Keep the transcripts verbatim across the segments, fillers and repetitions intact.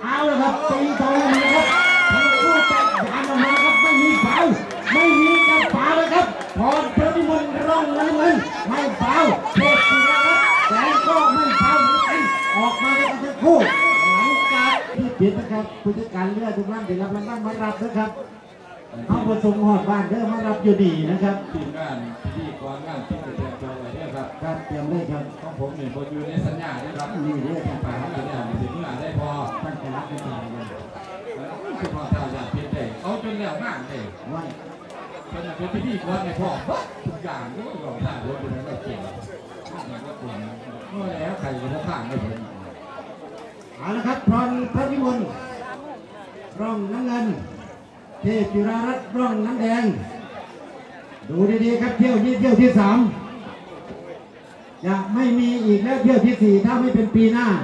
เอาละครับตีต่อเลยนะครับทั้งคู่จัดการออกมาครับไม่มีเฝ้าไม่มีการฝ่าเลยครับพรพระพิมลร่องน้ำเงินไม่เฝ้าเทพศิริครับแสงก็ไม่เฝ้าเหมือนกันออกมาได้ทั้งคู่หลังจากที่เปลี่ยนนะครับผู้จัดการเลือดทุกท่านได้รับรางวัลมารับนะครับเขาประสงค์หอดบ้านเด้อมารับอยู่ดีนะครับทีมงานที่ก่อนงานที่เตรียมตัวไว้เนี่ยครับครับเตรียมเลยครับของผมเนี่ยผมอยู่ในสัญญาเนี่ยครับนี่เรื่องป่าสัญญาถึงงานได้พอท่านจะรับได้ดีเลยคือพอถ้าอยากเพียงได้เอาจนแล้วงานเลยวันเป็นเป็นพิธีกรในพ่อทุกอย่างก็ลองได้รถเป็นอะไรเก่งก็เก่งเมื่อแล้วใครจะผ่านไม่ถึงเอาละครับพรพระพิมลร่องน้ำเงินเทพจุฬารัตน์ร่องน้ำแดงดูดีๆครับเที่ยวนี้เที่ยวที่สามจะไม่มีอีกแล้วเที่ยวที่สี่ถ้าไม่เป็นปีหน้า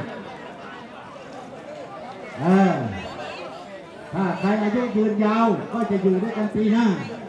เออถ้าใครอายุยืนยาวก็จะอยู่ด้วยกันปีหน้า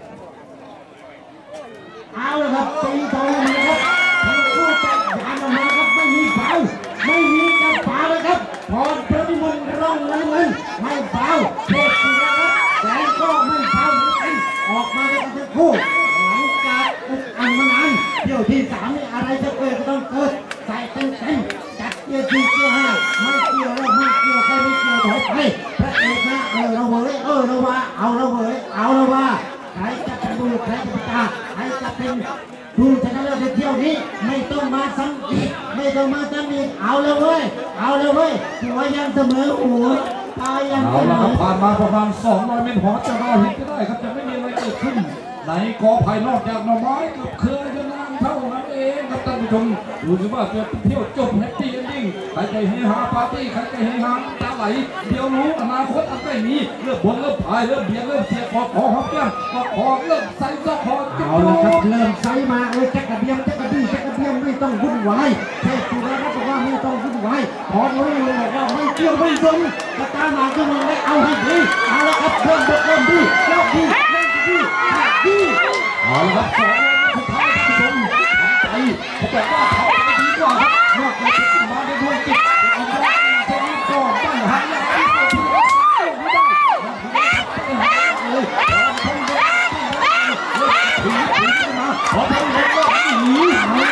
เอาละครับตีต่อเลยนะครับทั้งคู่จัดการออกมาครับไม่มีเฝ้าไม่มีการฝ่าเลยครับพรพระพิมลร่องน้ำเงินไม่เฝ้าเทพศิริครับแสงก็ไม่เฝ้าเหมือนกันออกมาได้ทั้งคู่หลังจากอุกอันมานานเที่ยวที่สามนี่อะไรจะเกิดก็ต้องเกิดใส่เต็มเต็มจัดเกียร์สี่เกียร์ห้าไม่เกี่ยวแล้วไม่เกี่ยวใครไม่เกี่ยวถอยไปพระเอกนะเออเราเว้ยเออเราว่าเอาเราเว้ยเอาเราว่าใครจะเป็นดูใครจะเป็นตาใครจะเป็นดูชนะเลิศในเที่ยวนี้ไม่ต้องมาซ้ำอีกไม่ต้องมาซ้ำอีกเอาเลยเว้ยเอาเลยเว้ยหัวยังเสมอหัวตายยังเอาละครับผ่านมาประมาณสองร้อยเมตรหัวจะมาเห็นก็ได้ครับจะไม่มีอะไรเกิดขึ้นในกอไผ่นอกจากหน่อไม้กับเครือจะนั่งเท่านั้นเองครับท่านผู้ชมดูสิว่าจะเที่ยวจบแฮปปี้เอนดิ้งใครจะเฮฮาปาร์ตี้ใครจะเฮฮาตาไหลเดี๋ยวรู้อนาคตอันใกล้นี้เริ่มบนเริ่มพายเริ่มเบียดเริ่มเสียคอคอหอบแก้มคอคอเริ่มใส่ซอกคอเอาละครับเริ่มใส่มาเอ้ยจักระเบียมจักระบี้จักระเบียมไม่ต้องวุ่นวายเทพจุฬารัตน์บอกว่าไม่ต้องวุ่นวายขอรู้เลยบอกว่าไม่เกี่ยวไม่สนกระตาหมาก็มึงได้เอาให้ดีเอาละครับเริ่มเริ่มดีเริ่มดีเริ่มดีดีเอาละครับสองสุดท้ายท่านผู้ชมใจเขาบอกว่าเขาจะดีกว่าครับนอกจากจะมาในดวงจิตเอาไว้เท่านี้ก็ไม่หายแล้วไม่ได้ไม่ได้เลยถึงถึงมาขอให้เลยว่าหนี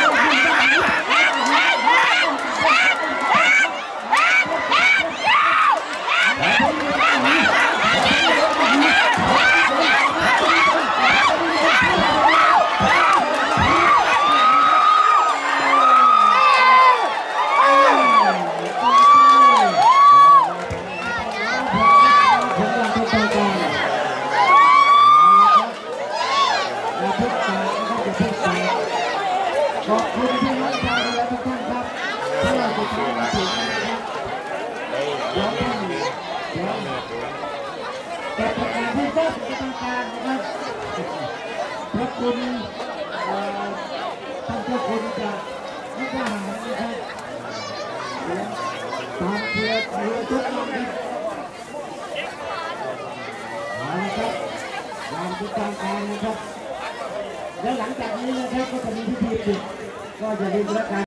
ขอบคุณที่รักษาดูแลทุกท่านครับเพื่อสุดท้ายมาถึงนะครับเดี๋ยวท่านเดี๋ยวแต่ประกาศให้ทราบเป็นทางการนะครับพระคุณท่านเจ้าคุณจากนักทหารนะครับตามเพื่อเรือทุกลำครับเอาละครับงานเป็นทางการนะครับแล้วหลังจากนี้นะครับก็จะมีพิธีปิดก็จะเรียนรู้การ